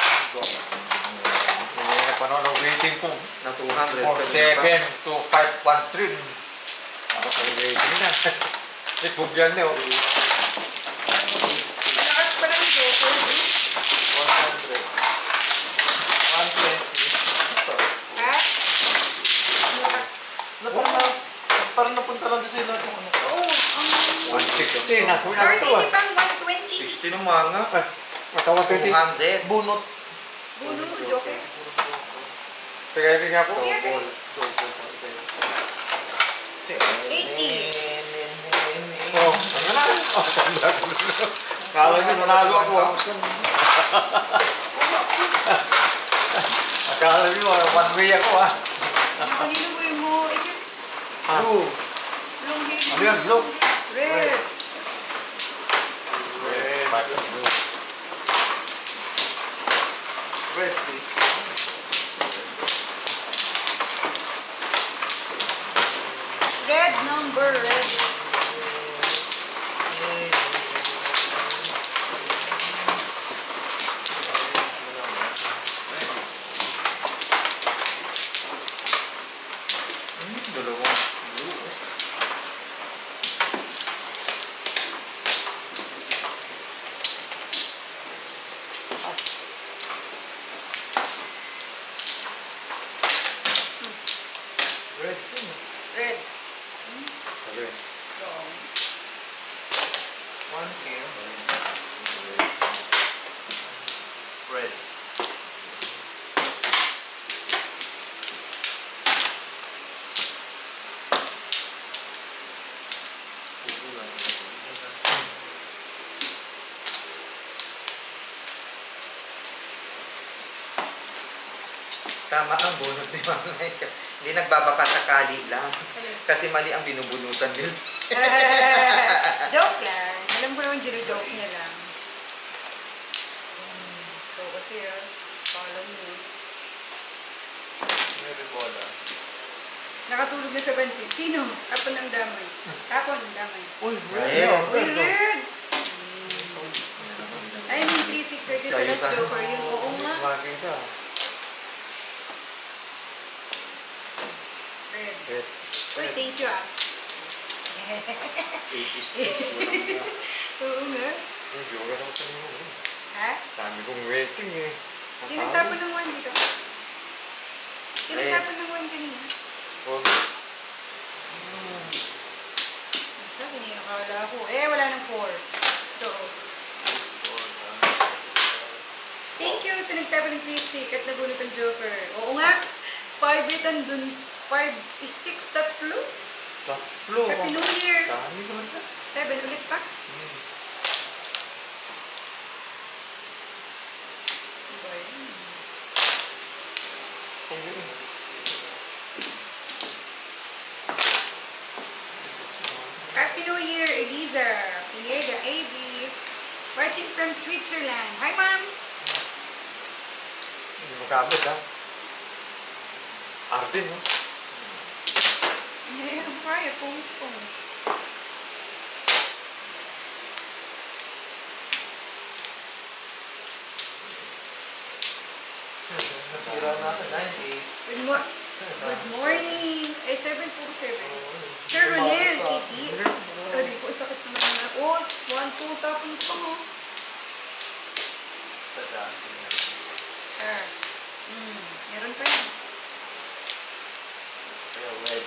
Hindi na panood ang rating ko. Na two hundred. four seven to five one three. Ako sa rating na. Itbog yan eh. oh. Lakas pa ng Joker, eh. one hundred. one twenty. Ha? Na parang, na, parang napunta lang sa sila kung ano. Oo, ang... one sixty. Nakuha na thirty, ito ah. di pang one twenty. sixty ng mga. Ay, maka one two twenty. hundred. Bunot. Bulo, Joker. Kaya kaya nga po. Okay. Double. Double. eighty. Oh, ano na? Oh, tanda ko na. Kala nyo, nanalo ako. ah. one thousand. Akala nyo, ah, one way ako ah. Ang kanino mo yung mo? Ito, Ah. Blue. long hair. Ano yan, blue? Red. Red, please. Red number, red. Hmm, dalawang blue. Red. Red. Sabi. Wrong. One here. Red. Tama ang bunot ni Mama Ika. Hindi nagbabaka sakali lang. Alin? Kasi mali ang binubunutan nila. Joke lang. Alam ko naman, joke niya lang. Hmm. So, kasi ah, kala mo. May bola. Nakatulog na sa bansi. Sino? Tapon ng damay. Tapon ng damay. Uy, Red. red. Uy, red! I mean, three six thirty sa Sa'yo last sa- go for you. Oo nga. Makita. Red. Red. Uy, thank you ah. eighty-six. Walang nga. Oo nga. Yung joker ako sa inyo. eh. Ha? Dami kong waiting eh. Sino tapon ng one dito? Sino Red. tapon ng one kanina? Oh, Sabi niya, akala ko. Eh, wala nang four. So, thank you sa nagtapon ng free stick at nabunot ang joker. Oo nga. Five bitan dun. Five sticks, tatlo. tatlo. Happy New Year. Dami naman na. Seven ulit pa. Hmm. Diba yun? Ang yun. Happy New Year, Eliza. Pineda, A B. Watching from Switzerland. Hi, ma'am. Hindi magkabit ha. Artin no? Eh, ang kaya, post po. Nasira na ako. nine eight. Good, mo Good morning. Eh, seven four seven. Sir Ronel, Titi. Sabi ko, sakit naman na. Oh, one, two, tapon pa mo. Sa dasi na. Ah. Hmm, meron pa yan. Kaya red.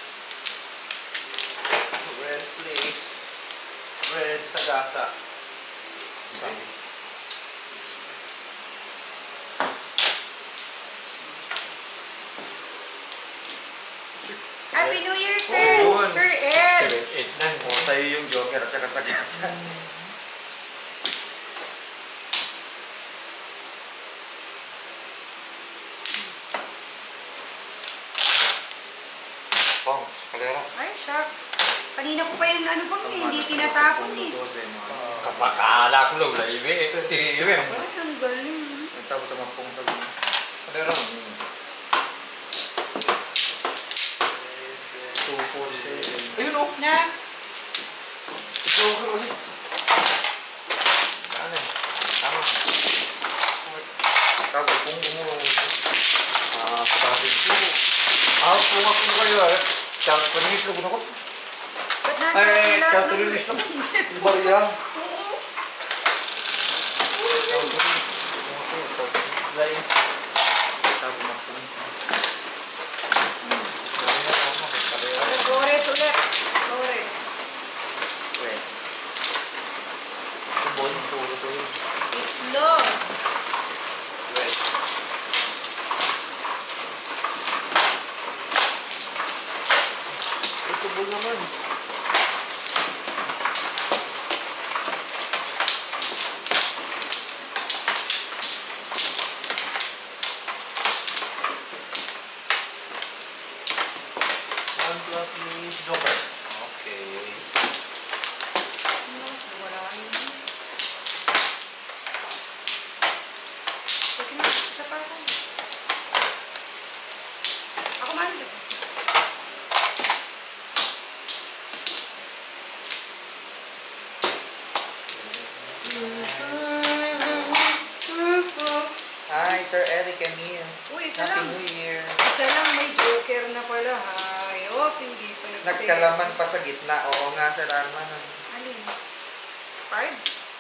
Red please. Red sa gasa. Dami. Happy New Year, sir! Oh, yun. Sir Ed! Seven, eight, nine. O, sa'yo yung joker at saka sa gasa. Pong, kalera. Ay, shucks. Kanina ko pa yung ano bang eh, hindi tinatapon eh. Kapakaala ko lang. Laiwi eh. Tiniiwi. Ay, ang galing. Nagtabo tamang pong tabo. Kalera. two, four, seven. Ayun o. Na, Joker ulit. Ano? Tama. Tabo pong gumulong. Ah, sa dami ko. Ah, kung ako na kayo eh. Tsaka paningit lang ko. ba't nasa Ay, lahat tsaka ng- tulilis lang. Yung bariya. Oo. Zais. Tabo ng pong. Dami na ako. Kalera. Flores ulit. Flores. West. Tubon. Puro to yun. Itlog. Red. Ay, tubon naman. One plus please. Joker. Okay. Ano, wala yun. Pwede na, isa pa ako. Ako man. Hi, Sir Eric Emil. Uy, isa Happy lang. New Year. Isa lang may joker na pala. Hay, off, hindi pa nag-save. Nagkalaman pa sa gitna. Oo nga, Sir Arman. Alin? Five?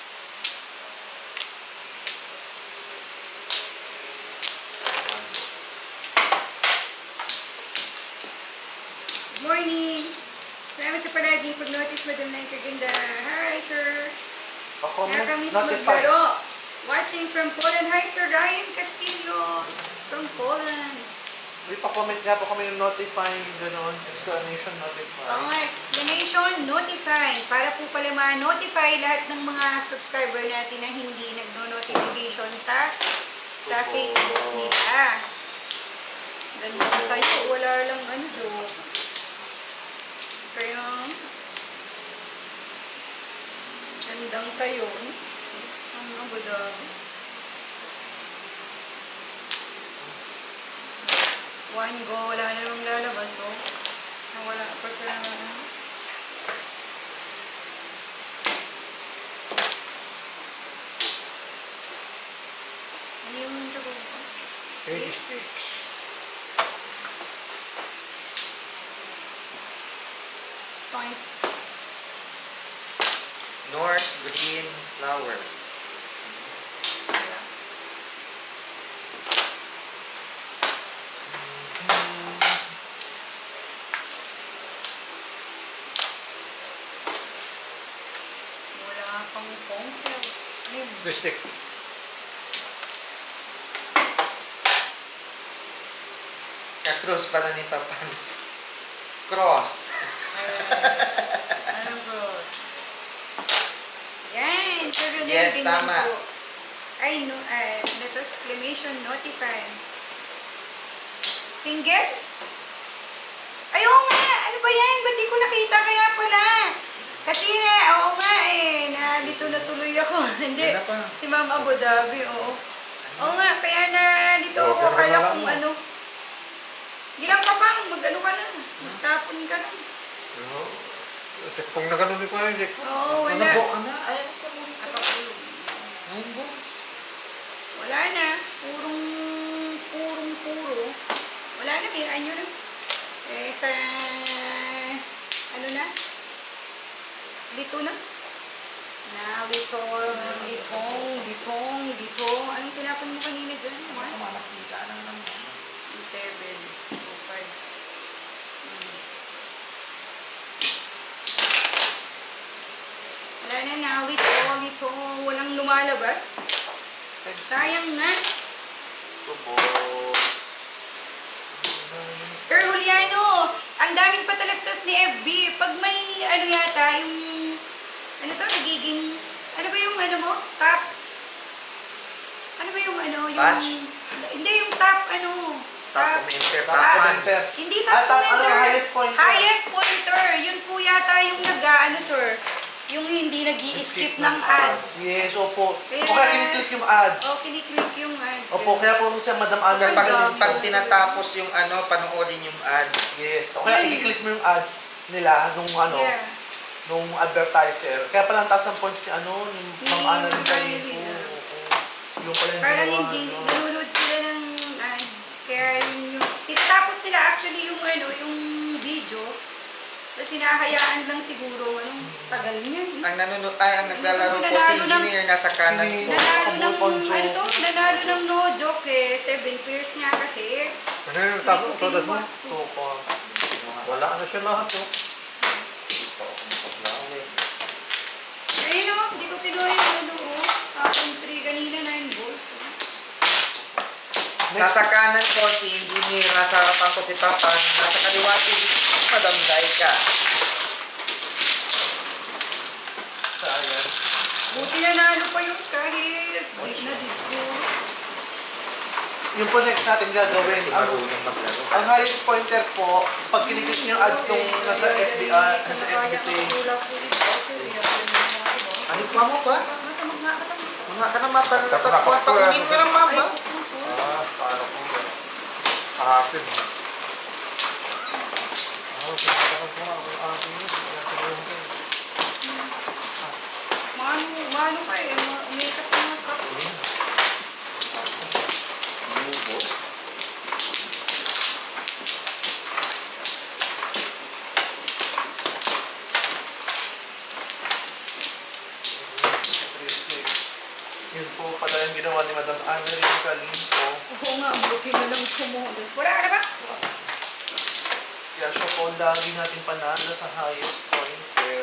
Good morning! Salamat sa palagi pag-notice, Madam Nine Kaganda. Hi, sir! Ako Nakakamiss notify. maglaro. Watching from Poland. Hi, Sir Ryan Castillo from Poland. Uy, pa-comment nga po kami ng notifying gano'n. Exclamation notify. Ang explanation, notify. Para po pala ma-notify lahat ng mga subscriber natin na hindi nagno-notification sa sa Opo. Facebook nila. Gandang tayo. Wala lang ano, joke. Kaya, gandang tayo. Ano ba daw? One go, wala na namang lalabas, oh. Nawala pa sa... Ano yung tago ko? eighty-six. Point. North green flower. Wala. Wala pang pongkel. Ano yun? Twenty-six. Ka-cross pala ni Papan. Cross. Anong bros? Yan! Pero Yes, ganyan tama. po. Ay, no, ay, ano to? Exclamation, notify. Single? Ay, oo nga! Ano ba yan? Ba't di ko nakita kaya pala? Kasi na, oo nga eh, nalito na tuloy ako. Hindi, Wala pa. si Ma'am Abu Dhabi, oo. Oo nga, kaya nalito Oo, ako. pero Kala wala kung mo. ano. Gilang ka pang, mag-ano ka na. Magtapon ka na. No. Kasi kung nagano'n ko yun, hindi ko. Oo, Ano wala. po? Ano? Ay, ano po? Napapulog. Nine balls. Wala na. Purong, purong, puro. Wala na, miraan nyo na. Eh, sa, ano na? Lito na. Na, lito, litong, litong, lito. Anong tinapon mo kanina dyan? One? Malakita na naman. Two, seven, two, five. Hmm. Wala na na, lito, lito. Walang lumalabas. Sayang na. Tubos. Sir Juliano, ang daming patalastas ni F B. Pag may ano yata, yung, ano to, nagiging, ano ba yung ano mo? Top? Ano ba yung ano? Yung, Batch? Hindi, yung top, ano? Top commenter. Top Top one. commenter. Hindi Ah, top top, ano, commenter. highest pointer. Highest pointer. Yun po yata yung nag, ano sir, yung hindi nag-i-skip ng ads. Yes, opo. Kaya- O kaya kiniklik yung ads. O, kiniklik yung ads. Opo, kaya po siya Madam Ana. Pag, Ang pag dami. tinatapos yung ano, panoorin yung ads. Yes. O kaya Hmm. i-click mo yung ads nila nung ano, Yeah. nung advertiser. Kaya pala ang taas ng points ni ano, ni Ni Ma'am Ana rin Ma'am kayo. Annalyn, ah. Yung pala yung Parang ginawa, hindi, ano. nanonood sila ng ads. Kaya yun yung, tinatapos nila actually yung ano, yung video. Tapos hinahayaan lang siguro, anong tagal niyan. eh. Ang nanonood, ay, ang naglalaro po si Nanalo ng- engineer nasa kanan Hindi. po. Nanalo ng, Poncho. ano to, nanalo ng no joke eh. Seven pairs niya kasi. Ano yung tago? Todas mo? Ito po. Wala na siya lahat. Oh. Ayun o, hindi ko kinuha yung ano o. Tapon three kanina, nine balls. oh. Nasa kanan po si engineer, nasa harapan ko si Papa, nasa kaliwa si Madam Laika. Sayang. Buti nanalo pa yun kahit di na discourse. Yung po next natin gagawin, Kasi ang, marunong maglaro. ang highest pointer po, pag kiniklik niyo yung ads nung nasa F B R, nasa F B P. Ano pa mo pa? Mga ka na mata, Tapos na ako. takunin ka ng mama. Ah, paano po ba? Akin. Ah, pinakakot mo ako. Akin yun. Pinakakot mo. Mano, mano ka eh. ma- Umikat na mga ka. three six. Yun po pala yung ginawa ni Madam Annalyn Calimpo. Oo nga, buti na lang sumulos. Wala ka na ba? Kaya siya po lagi natin panalo sa highest pointer.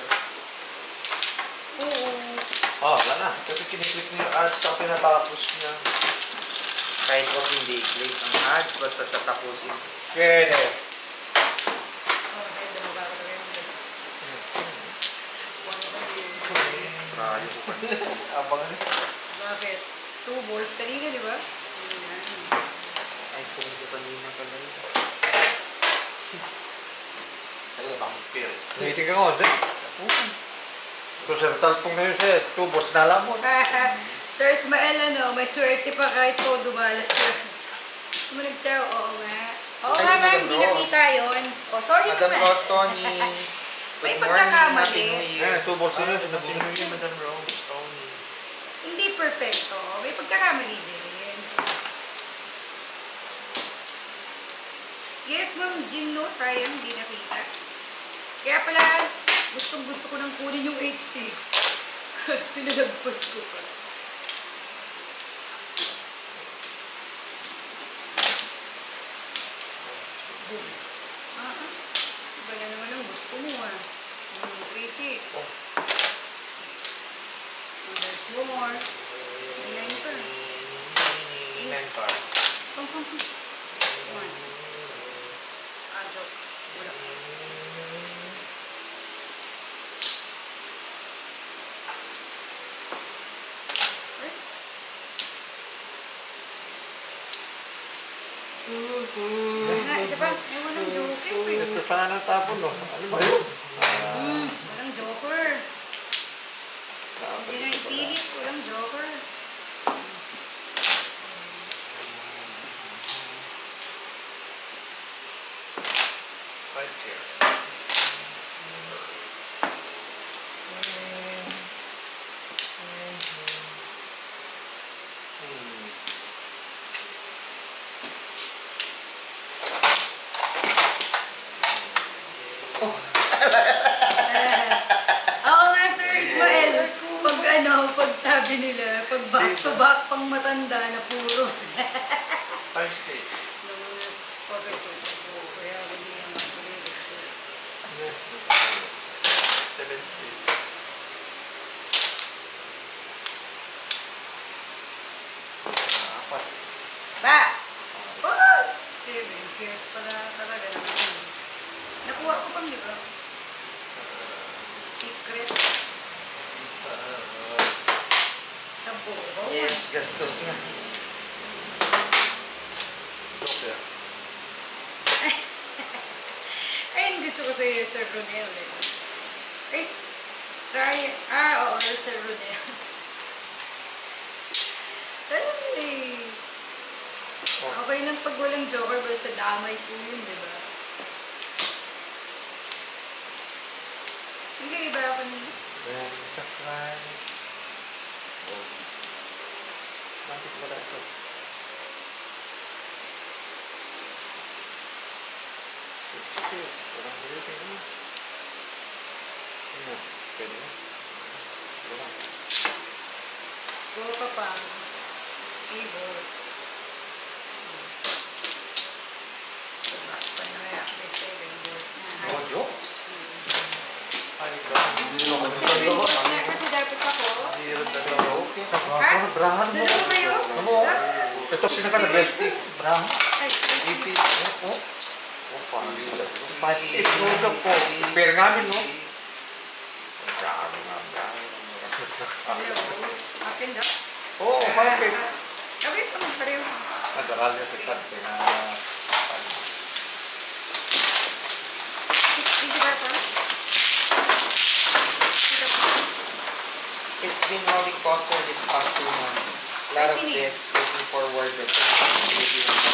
Oo. Oh, wala na. Kasi kiniklik niyo yung ads tapos tinatapos niya. Kahit wag hindi i-click ang ads, basta tatapusin. Pwede. Oh, sa'yo, dalawa ka talaga yung dalawa. One ka din. Trayo ko pa. Abangan niyo. Bakit? Two balls kanina, di ba? Ayan. Ay, kung ko kanina pala yun. Talaga bang fair? Meeting ka ko, Sir. Kung Sir Talpong na yun, Sir. Tubos na alam mo. Sir Ismael, ano, may swerte pa kahit po dumalas. Sumunod siya, oo nga. Oo Ay, nga si nga, Madam hindi Rose. nakita yun. Oh, sorry Madam naman. Rose, Tony. May Good morning, pagkakamali. Happy New Year. Eh, two balls yun. Ano, Sinabi Happy New Year, Madam Rose, Tony. Hindi perfecto. May pagkakamali din. Yes, Ma'am Jean, no? Sayang, hindi nakita. Kaya pala, gustong gusto ko nang kunin yung eight sticks. Pinalagpas ko pa. Ah, ah. Iba na naman ang gusto mo ah. Yung three six. Oh. And there's more. Nine pa. Nine par. Pang, pang, pang. One. Ah, joke. Wala. Eh? Nga, isa pa. May walang joker eh. Ito sana tapon, no? Ano ba yun? Ah, Hmm, walang joker. Hindi na ipilit. Walang joker. Five here. hmm. Oo nga, Sir Ismael. Pag ano, pag sabi nila, pag back to back pang matanda na puro. Five six. Seven six. Apat. Ba! Oh! Seven years pala talaga naman. Nakuha ko pang, di ba? Secret. Tabo. Yes, gastos na. Joker. Ay, gusto ko sa'yo, Sir Ronel. Eh. Ay, try. Ah, oo, Sir Ronel. Ay. Okay lang pag walang joker, basta damay po yun, di ba? Hindi, iba ako ni... Then, surprise. Oh. Bakit wala ito? Six kills. Walang bilitin mo. Ano? Pwede na. Wala. Go pa pa. Tables. Back pa na kaya. May seven balls na. Mojo? Five down. Seven balls na kasi dapat ako. Zero dalawa. Okay. Brahan, brahan mo. Dalawa kayo? Ano? Ito pinaka-best. Brahan. Ay, Eighty. Oh, oh. Oh, paano yun? Five six. Ano po? Pair nga din, no? Brahan nga, brahan. hello. Akin daw. Oo, perfect. Kami pa pareho. Nadaral niya sa kat. Kaya... Hindi ba pa? It's been rolling coaster this past two months. A lot of Ay, sino yun? deaths looking forward that things will be